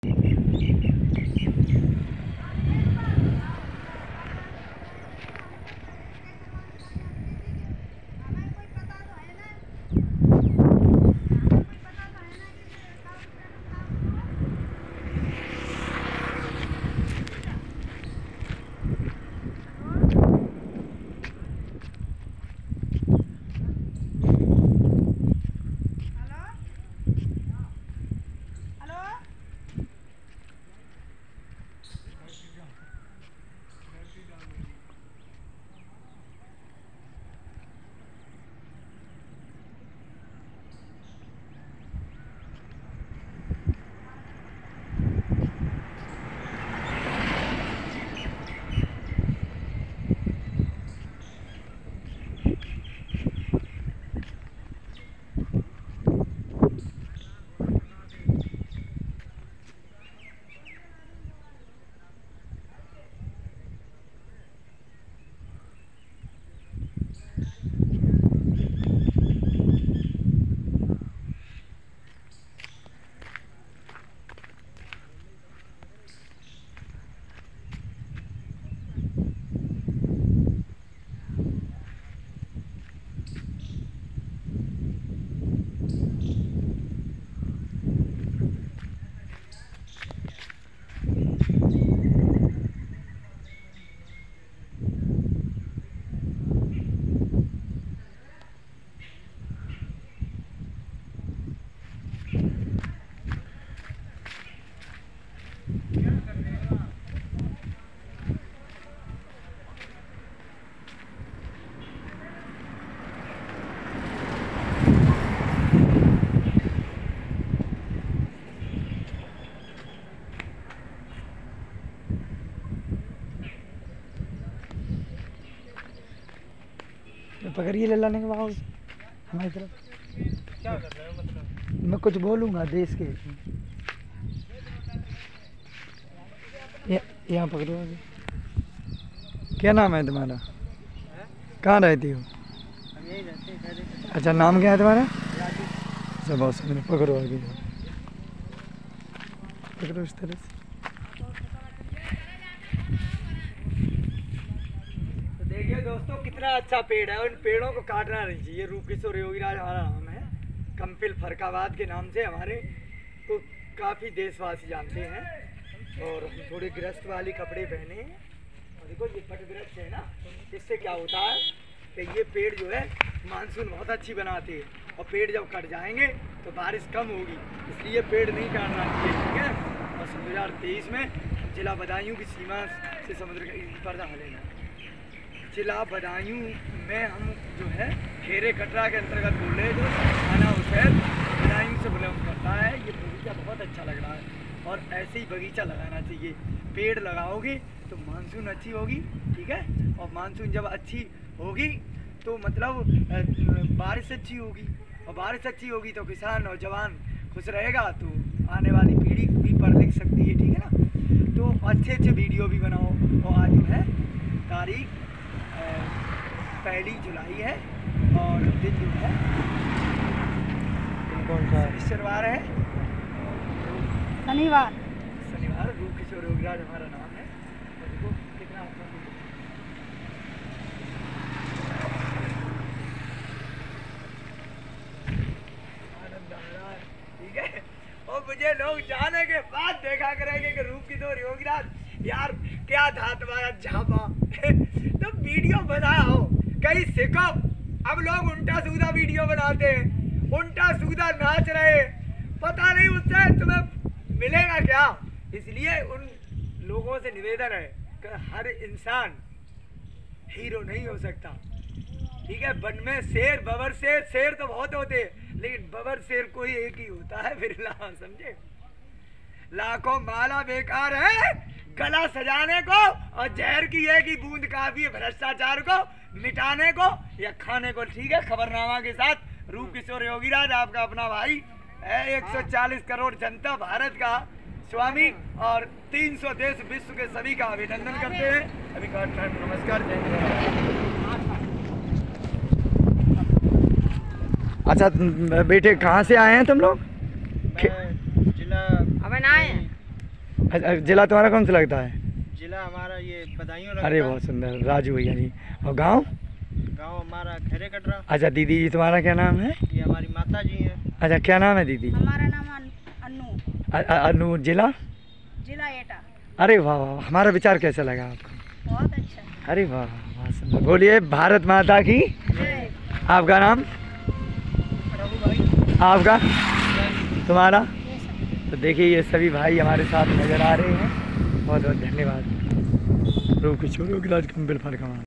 पकड़िए ले लाने के बाद हमारी तरफ। क्या कर रहे हो मतलब? मैं कुछ बोलूँगा देश के। यहाँ पकड़ो। क्या नाम है तुम्हारा? कहाँ रहती हो? हम यही रहते हैं। अच्छा, नाम क्या है तुम्हारा? अच्छा, बहुत सुंदर। पकड़ो आगे, पकड़ो इस तरह से। देखिए दोस्तों, कितना अच्छा पेड़ है। उन पेड़ों को काटना नहीं चाहिए। रूपकिशोर योगीराज हमारा नाम है। कंपिल फरकाबाद के नाम से हमारे को काफ़ी देशवासी जानते हैं। और हम थोड़े गृहस्थ वाली कपड़े पहने हैं। और देखो ये पट वृक्ष है ना, इससे क्या होता है कि ये पेड़ जो है मानसून बहुत अच्छी बनाते हैं। और पेड़ जब कट जाएंगे तो बारिश कम होगी, इसलिए पेड़ नहीं काटना चाहिए। ठीक है। और 2023 में जिला बदायूं की सीमा से समुद्र का पर्दा लेना। जिला बदायूं में हम जो है खेरे कटरा के अंतर्गत बोल रहे हैं, जो थाना हुसैन बदायूं से बिलोंग करता है। ये बगीचा बहुत अच्छा लग रहा है और ऐसे ही बगीचा लगाना चाहिए। पेड़ लगाओगे तो मानसून अच्छी होगी। ठीक है। और मानसून जब अच्छी होगी तो मतलब बारिश अच्छी होगी, और बारिश अच्छी होगी तो किसान नौजवान खुश रहेगा, तो आने वाली पीढ़ी भी पढ़ लिख सकती है। ठीक है ना। तो अच्छे अच्छे वीडियो भी बनाओ। और आज जो है तारीख 1 जुलाई है और दिन जो है कौन सा शनिवार है? शनिवार। रूपकिशोर योगीराज हमारा नाम है। देखो कितना अच्छा आनंद आ रहा है। ठीक है। और मुझे लोग जाने के बाद देखा करेंगे कि रूपकिशोर योगीराज यार क्या था तुम्हारा झापा। तो वीडियो बनाओ, कहीं सीखो। अब लोग उल्टा सीधा वीडियो बनाते हैं, उल्टा सीधा नाच रहे, पता नहीं उससे तुम्हें मिलेगा क्या। इसलिए उन लोगों से निवेदन है कि हर इंसान हीरो नहीं हो सकता। ठीक है। वन में शेर, बबर शेर, शेर तो बहुत होते हैं, लेकिन बबर शेर कोई एक ही होता है। बिरला, समझे? लाखों माला बेकार है गला सजाने को, और जहर की एक ही बूंद काफी है भ्रष्टाचार को मिटाने को या खाने को। ठीक है। खबरनामा के साथ रूपकिशोर योगीराज आपका अपना भाई है। 140 करोड़ जनता भारत का स्वामी और 300 देश विश्व के सभी का अभिनंदन करते हैं। अभी नमस्कार, जय हिंद। अच्छा बेटे, कहाँ से आए हैं तुम लोग? जिला अब आए हैं अच्छा, जिला तुम्हारा कौन सा लगता है? जिला हमारा ये बदायूं लगता अरे है। बहुत सुंदर, राजू भैया जी। और गांव? गांव हमारा खैरे कटरा। अच्छा दीदी जी तुम्हारा क्या नाम है? ये हमारी माता जी हैं। अच्छा क्या नाम है दीदी? हमारा नाम अन्नू। अनु। जिला? जिला एटा। अरे वाह वाह, हमारा विचार कैसा लगा आपको? बहुत अच्छा। अरे वाह बहुत सुंदर। बोलिए भारत माता की। जय। आपका नाम? रघु भाई। आपका? तुम्हारा? ये सब। तो देखिए ये सभी भाई हमारे साथ नज़र आ रहे हैं। बहुत बहुत धन्यवाद। रूप किशोर योगीराज कंपिल फरका।